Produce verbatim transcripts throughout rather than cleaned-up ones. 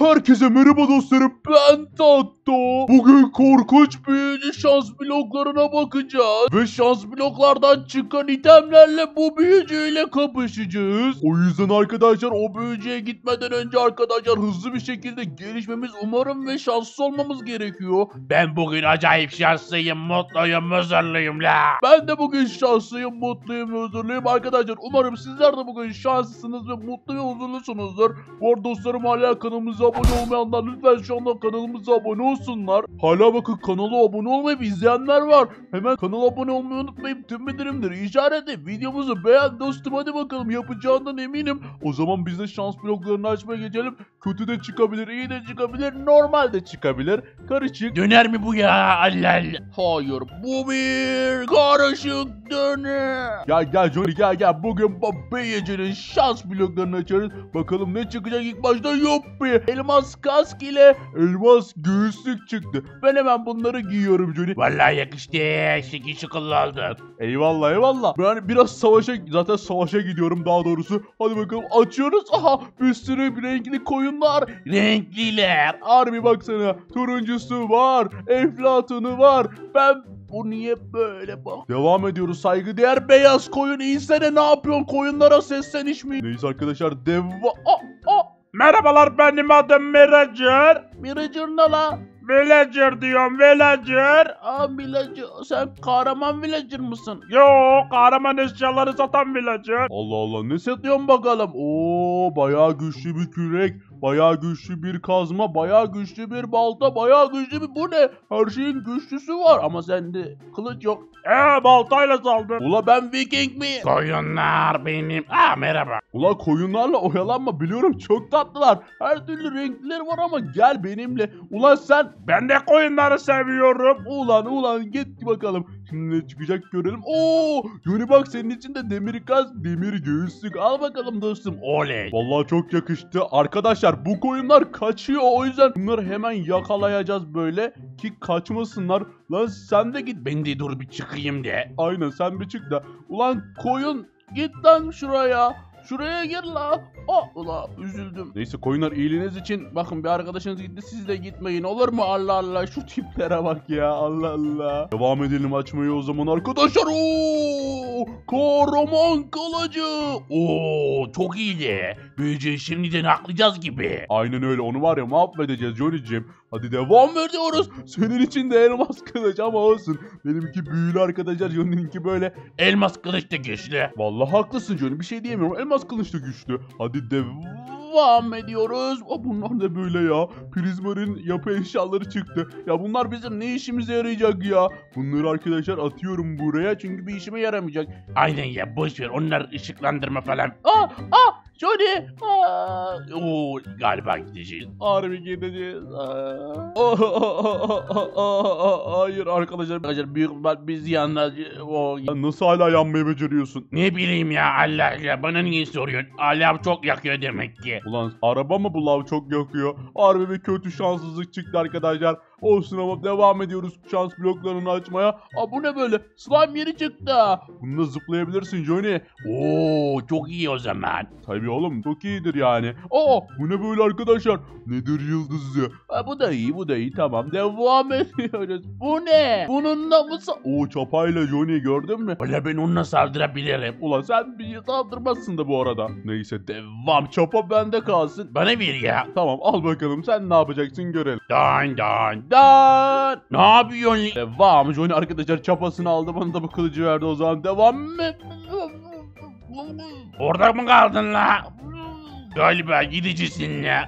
Herkese merhaba dostlarım, ben Tatto. Bugün korkunç büyücü şans bloklarına bakacağız. Ve şans bloklardan çıkan itemlerle bu büyücüyle kapışacağız. O yüzden arkadaşlar o büyücüye gitmeden önce arkadaşlar hızlı bir şekilde gelişmemiz umarım ve şanslı olmamız gerekiyor. Ben bugün acayip şanslıyım, mutluyum, huzurluyum la. Ben de bugün şanslıyım, mutluyum ve huzurluyum arkadaşlar. Umarım sizler de bugün şanslısınız ve mutlu ve huzurlusunuzdur. Bu arada dostlarım, hala kanalımıza abone olmayanlar lütfen şu anda kanalımıza abone olsunlar. Hala bakın kanala abone olmayıp izleyenler var. Hemen kanala abone olmayı unutmayıp tüm bildirimleri işaretle videomuzu beğen dostum, hadi bakalım yapacağından eminim. O zaman biz de şans bloklarını açmaya geçelim. Kötü de çıkabilir, iyi de çıkabilir, normal de çıkabilir. Karışık. Döner mi bu ya? Allah Allah. Hayır, bu bir karışık döner. Gel gel Johnny, gel gel. Bugün Babeyeci'nin şans bloklarını açarız. Bakalım ne çıkacak ilk başta. Yuppi. Elmas kask ile elmas göğüslük çıktı. Ben hemen bunları giyiyorum Johnny. Vallahi yakıştı. Şekil şıkıllı oldun. Eyvallah eyvallah. Ben biraz savaşa, zaten savaşa gidiyorum daha doğrusu. Hadi bakalım açıyoruz. Aha, bir sürü renkli koyunlar. Renkliler. Harbi baksana. Turuncusu var. Eflatunu var. Ben bu niye böyle bak. Devam ediyoruz. Saygıdeğer beyaz koyun. İnsene, ne yapıyorsun? Koyunlara sesleniş mi? Neyse arkadaşlar. Deva... Aa, aa. Merhabalar, benim adım Villager. Villager ne la? Villager diyorum, Villager. Aa, Villager. Sen kahraman Villager mısın? Yo, kahraman eşyaları satan Villager. Allah Allah, ne satıyorsun bakalım? Oo, bayağı güçlü bir kürek. Bayağı güçlü bir kazma, bayağı güçlü bir balta, bayağı güçlü bir... Bu ne? Her şeyin güçlüsü var ama sende kılıç yok. Eee baltayla saldım. Ula ben Viking miyim? Koyunlar benim. Aa merhaba. Ula koyunlarla oyalanma, biliyorum çok tatlılar. Her türlü renkleri var ama gel benimle. Ulan sen... Ben de koyunları seviyorum. Ulan ulan git bakalım. Şimdi ne çıkacak görelim. Oo, Yuni bak, senin için de demir kaz, demir göğüslük. Al bakalım dostum. Oley. Vallahi çok yakıştı. Arkadaşlar bu koyunlar kaçıyor, o yüzden bunları hemen yakalayacağız böyle ki kaçmasınlar. Lan sen de git. Ben de dur bir çıkayım de. Aynen, sen bir çık da. Ulan koyun git lan şuraya. Şuraya gir la. Aa, ula üzüldüm. Neyse koyunlar, iyiliğiniz için bakın bir arkadaşınız gitti, siz de gitmeyin olur mu? Allah Allah, şu tiplere bak ya, Allah Allah. Devam edelim açmayı o zaman arkadaşlar. Oo, kahraman kılıcı. Oo çok iyiydi. Büyücüyü şimdiden aklayacağız gibi. Aynen öyle, onu var ya mahvedeceğiz Johnny'cim. Hadi devam ediyoruz. Senin için de elmas kılıç ama olsun. Benimki büyülü arkadaşlar, Johnny'ninki böyle. Elmas kılıç da güçlü. Vallahi haklısın Johnny, bir şey diyemiyorum. Elmas kılıç da güçlü. Hadi devam ediyoruz. Aa, bunlar da böyle ya. Prizmar'ın yapı eşyaları çıktı. Ya bunlar bizim ne işimize yarayacak ya? Bunları arkadaşlar atıyorum buraya çünkü bir işime yaramayacak. Aynen ya, boş ver, onlar ışıklandırma falan. Aa, aa, Johnny. Aa, Oo galiba gideceğiz. harbi gideceğiz. Aa. Aa, aa, aa, aa, hayır arkadaşlar. Arkadaşlar büyük ihtimal biz yalnız o... Ya nasıl hala yanmayı beceriyorsun? Ne bileyim ya, Allah Allah, bana niye soruyorsun? Alev çok yakıyor demek ki. Ulan araba mı bu, lav çok yakıyor. Harbi bir kötü şanssızlık çıktı arkadaşlar. Olsun ama devam ediyoruz şans bloklarını açmaya. Aa, bu ne böyle? Slime yeri çıktı. Bununla zıplayabilirsin Johnny. Oo çok iyi o zaman. Tabii oğlum, çok iyidir yani. Aa, bu ne böyle arkadaşlar? Nedir yıldızı? Aa, bu da iyi, bu da iyi, tamam devam ediyoruz. Bu ne? Bununla mı? Oo, çapayla Johnny, gördün mü? Valla ben onunla saldırabilirim. Ulan sen bir saldırmazsın da bu arada. Neyse devam, çapa bende kalsın. Bana ver ya. Tamam al bakalım, sen ne yapacaksın görelim. Dan dan dan. Ne yapıyorsun? Devam. Johnny arkadaşlar çapasını aldı, bana da bu kılıcı verdi, o zaman devam mı? Orada mı kaldın la? Galiba gidicisin la.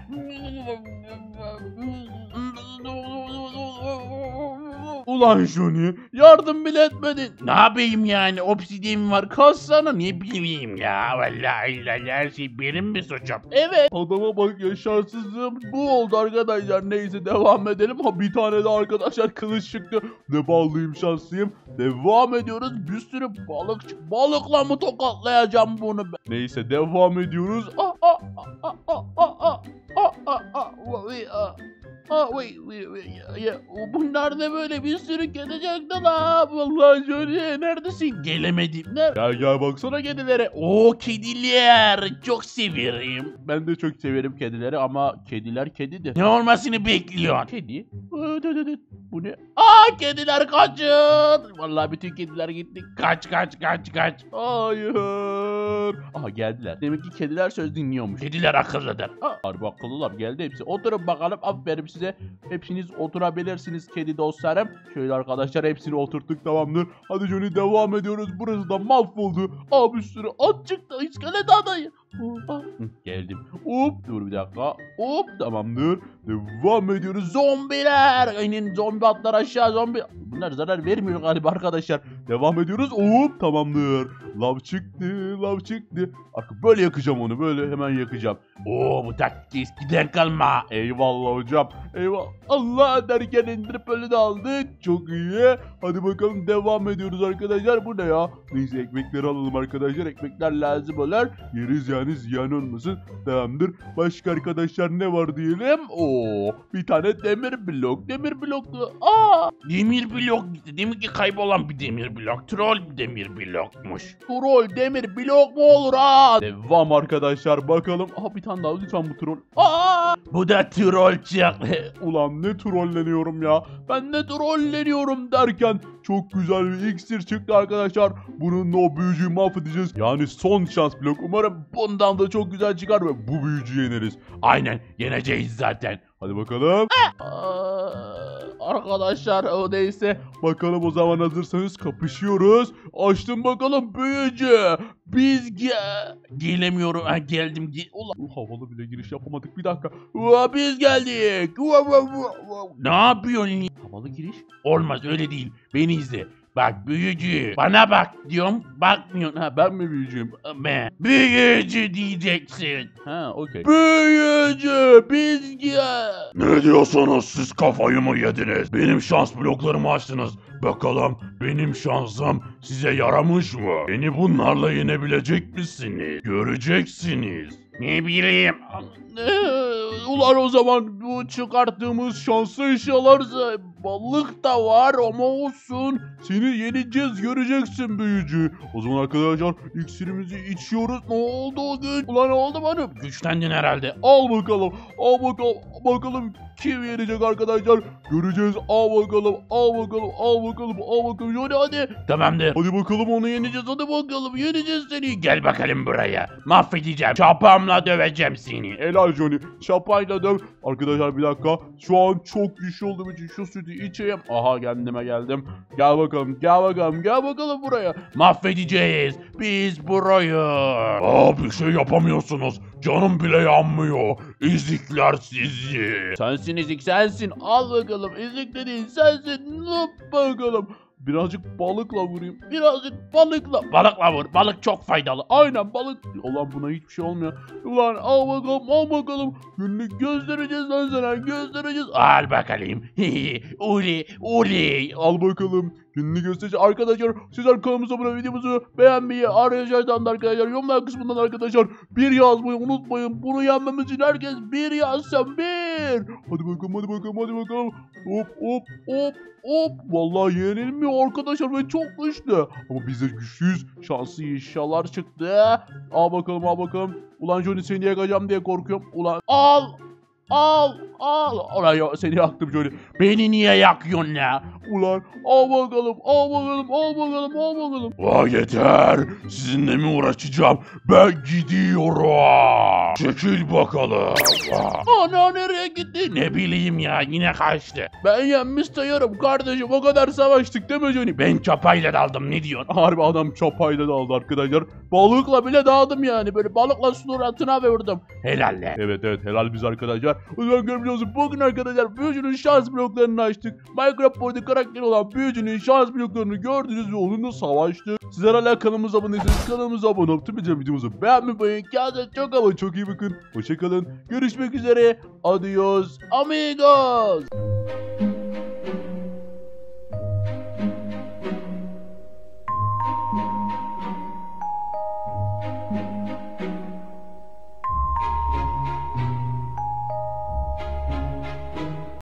Ulan Johnny, yardım bile etmedin. Ne yapayım yani, obsidiyen var, kalsana, ne bileyim ya. Vallahi Allah, her şey benim mi suçum? Evet. Adama bak ya, şanssızlığım bu oldu arkadaşlar. Neyse devam edelim. Ha, bir tane de arkadaşlar kılıç çıktı. Ne ballıyım, şanslıyım. Devam ediyoruz. Bir sürü balık çık. Balıkla mı tokatlayacağım bunu ben? Neyse devam ediyoruz. Ah ah ah ah ah ah ah ah ah ah. Aa, wait, wait, wait, ya, bunlar ne böyle bir sürü kedi çıktı la. Vallahi Johnny neredesin? Gelemedim. Nerede? Gel gel baksana kedilere. Oo kediler çok severim. Ben de çok severim kedileri ama kediler kedidir. Ne olmasını bekliyorsun? Kedi. Bu ne? Aa kediler kaçın. Vallahi bütün kediler gitti. Kaç kaç kaç kaç. Hayır. Aha geldiler. Demek ki kediler söz dinliyormuş. Kediler akıllıdır. Aa, harbi akıllılar geldi hepsi. Oturun bakalım. Aferin size. Hepsiniz oturabilirsiniz kedi dostlarım. Şöyle arkadaşlar hepsini oturttuk tamamdır. Hadi Johnny devam ediyoruz. Burası da mahvoldu. Aa bir sürü at çıktı. İskelet adayı. Hı, geldim. Hop dur bir dakika. Hop tamamdır. Devam ediyoruz. Zombiler. Aynen zombi atlar aşağı zombi. Bunlar zarar vermiyor galiba arkadaşlar. Devam ediyoruz. Hop tamamdır. Lav çıktı. Lav çıktı. Artık böyle yakacağım onu. Böyle hemen yakacağım. Oo bu taktik eskiden kalma. Eyvallah hocam. Eyvallah. Allah derken indirip böyle de aldık. Çok iyi. Hadi bakalım devam ediyoruz arkadaşlar. Bu ne ya? Neyse ekmekleri alalım arkadaşlar. Ekmekler lazım olur. Yeriz yani ziyan olmasın. Tamamdır. Başka arkadaşlar ne var diyelim? Oo, bir tane demir blok. Demir bloktu. Aa, Demir blok gitti. Demek ki kaybolan bir demir blok. Troll bir demir blokmuş. troll demir blok mu olur ha? Devam arkadaşlar bakalım. Aha bir tane daha lütfen bu troll. Aa! Bu da troll çıktı. Ulan ne trolleniyorum ya. Ben ne trolleniyorum derken çok güzel bir iksir çıktı arkadaşlar. Bununla o büyücüyü mahvedeceğiz. Yani son şans blok. Umarım bundan da çok güzel çıkar ve bu büyücüyü yeneriz. Aynen yeneceğiz zaten. Hadi bakalım. Aa, arkadaşlar o neyse. Bakalım o zaman hazırsanız kapışıyoruz. Açtım bakalım büyücü. Biz ge Gelemiyorum. Ha geldim. Ge Ulan. Uh, havalı bile giriş yapamadık bir dakika. Uh, biz geldik. Uh, uh, uh, uh. Ne yapıyorsun? Havalı giriş. Olmaz öyle değil. Beni izle. Bak büyücü. Bana bak diyorum. Bakmıyorsun. Ha ben mi büyücüyüm? Ben. Büyücü diyeceksin. Ha okey. Büyücü biz gel. Ne diyorsunuz siz kafayı mı yediniz? Benim şans bloklarımı açtınız. Bakalım benim şansım size yaramış mı? Beni bunlarla yenebilecek misiniz? Göreceksiniz. Ne bileyim. Ee, ulan o zaman bu çıkarttığımız şanslı eşyalarsa balık da var ama olsun. Seni yeneceğiz göreceksin büyücü. O zaman arkadaşlar iksirimizi içiyoruz. Ne oldu o gün? Ulan ne oldu bana? Güçlendin herhalde. Al bakalım. Al bakalım. Bakalım kim yenecek arkadaşlar. Göreceğiz. Al bakalım. Al bakalım. Al bakalım. Al bakalım. Hadi hadi. Tamamdır. Hadi bakalım onu yeneceğiz. Hadi bakalım. Yeneceğiz seni. Gel bakalım buraya. Mahvedeceğim. Çapamla döveceğim seni. Helal Johnny. Şapayla döv. Arkadaşlar bir dakika. Şu an çok güçlü olduğum için şu sütü içeyim. Aha kendime geldim. Gel bakalım. Gel bakalım. Gel bakalım buraya. Mahvedeceğiz. Biz burayı. Aa bir şey yapamıyorsunuz. Canım bile yanmıyor. İzikler sizi. Sensin ezik sensin. Al bakalım. Ezik dediğin sensin. Hop bakalım. Birazcık balıkla vurayım. Birazcık balıkla. Balıkla vur. Balık çok faydalı. Aynen balık. Ulan buna hiçbir şey olmuyor. Ulan al bakalım al bakalım. Günlük göstereceğiz lan sana. Göstereceğiz. Al bakalım. Uli. Uli. Al bakalım. Günlük gösterici. Arkadaşlar sizler kanalımıza abone videomuzu beğenmeyi, ayrıca da arkadaşlar yorumlar kısmından arkadaşlar bir yazmayı unutmayın. Bunu yenmemiz için herkes bir yazsın bir. Hadi bakalım hadi bakalım hadi bakalım. Hop hop hop hop. Vallahi yenilmiyor arkadaşlar ve çok güçlü. Ama biz de güçlüyüz. Şanslı eşyalar çıktı. Al bakalım al bakalım. Ulan Johnny seni yakacağım diye korkuyorum. Ulan al. Al al. Ulan ya seni yaktım Johnny. Beni niye yakıyorsun ya? Ulan al bakalım al bakalım al bakalım al bakalım. Vay yeter. Sizinle mi uğraşacağım? Ben gidiyorum. Çekil bakalım. Aa. Ana nereye gitti? Ne bileyim ya yine kaçtı. Ben yenmiş sayarım kardeşim o kadar savaştık değil mi Johnny? Ben çapayla daldım ne diyorsun? Harbi adam çapayla daldı arkadaşlar. Balıkla bile dağdım yani böyle balıkla suratına vurdum. Helalle. Evet evet helal biz arkadaşlar. O zaman görmüş olsun bugün arkadaşlar büyücünün şans bloklarını açtık. Minecraft boyunda karakteri olan büyücünün şans bloklarını gördünüz ve onunla savaştık. Sizler hala kanalımıza abone değilseniz kanalımıza abone olup tüm videomuzu beğenmeyi unutmayın. Kendinize çok ama çok iyi bakın. Hoşçakalın. Görüşmek üzere. Adios amigos.